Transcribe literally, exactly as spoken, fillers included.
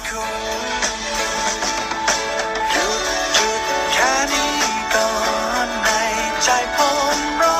คุณหยุดหยุดแค่นี้ก่อนในใจผมร้อน